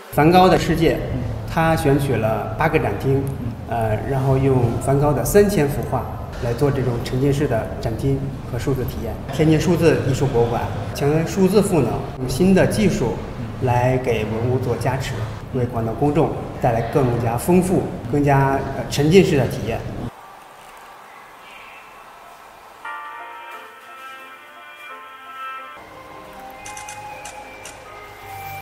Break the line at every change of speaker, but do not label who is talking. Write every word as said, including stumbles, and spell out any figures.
梵高的世界，他选取了八个展厅，呃，然后用梵高的三千幅画来做这种沉浸式的展厅和数字体验。天津数字艺术博物馆强调数字赋能，用新的技术来给文物做加持，为广大公众带来更加丰富、更加呃沉浸式的体验。